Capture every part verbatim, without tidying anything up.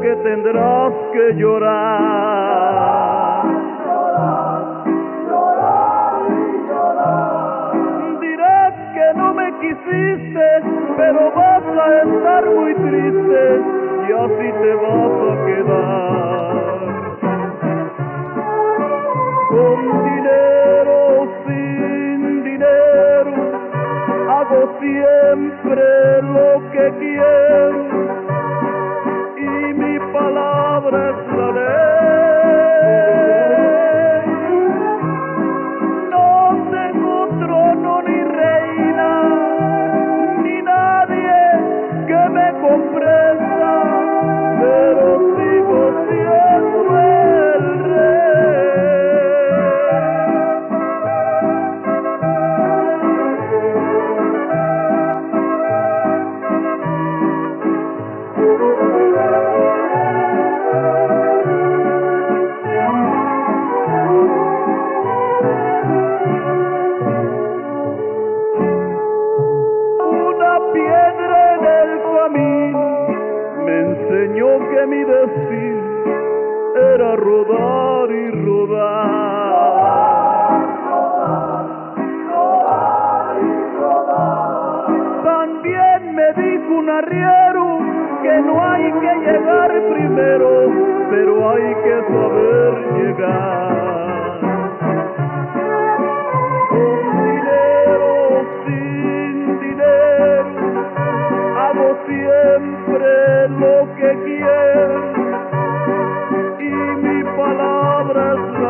que tendrás que llorar. Llorar, llorar y llorar. Dirás que no me quisiste, pero vas a estar muy triste y así te vas a quedar. Con dinero, sin dinero, hago siempre lo que quiero y mi palabra es la ley. No tengo trono ni reina, ni nadie que me comprenda, pero sigo siendo el rey. Una piedra en el camino me enseñó que mi destino era rodar y rodar. Rodar y rodar. También me dijo un arriero que no hay que llegar primero, pero hay que saber llegar. Con dinero, sin dinero, hago siempre lo que quiero y mi palabra es la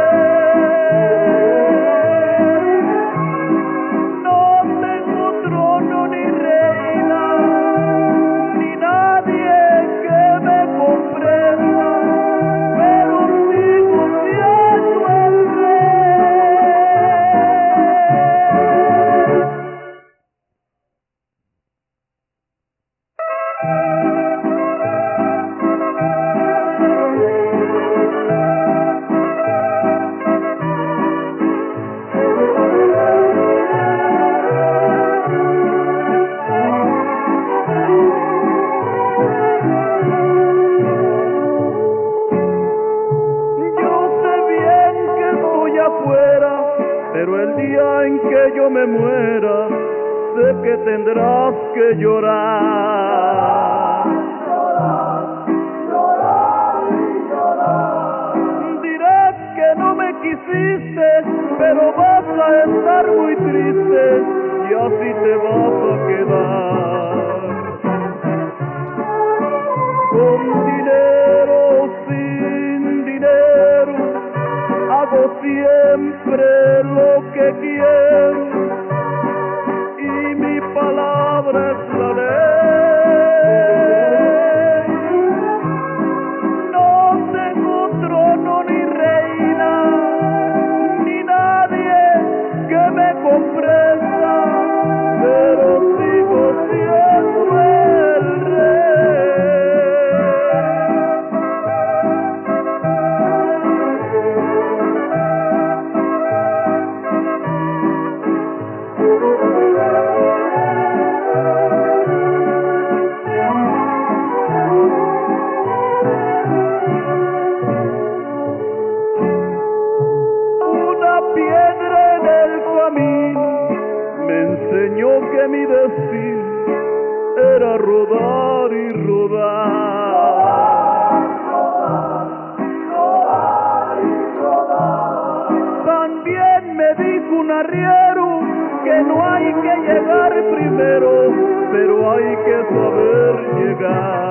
ley. No tengo trono ni reina, ni nadie que me comprenda, pero sigo siendo el rey. Yo sé bien que estoy afuera, pero el día en que yo me muera, sé que tendrás que llorar. Llorar, llorar y llorar. Dirás que no me quisiste, pero vas a estar muy triste y así te vas a quedar. Con dinero, sin dinero, hago siempre lo que quiero y mi palabra es la ley. No tengo trono ni reina, ni nadie que me comprenda, pero sigo siendo el rey. Una piedra en el camino me enseñó que mi destino era rodar y rodar. Rodar y rodar. También me dijo un arriero que no hay que llegar primero, pero hay que saber llegar.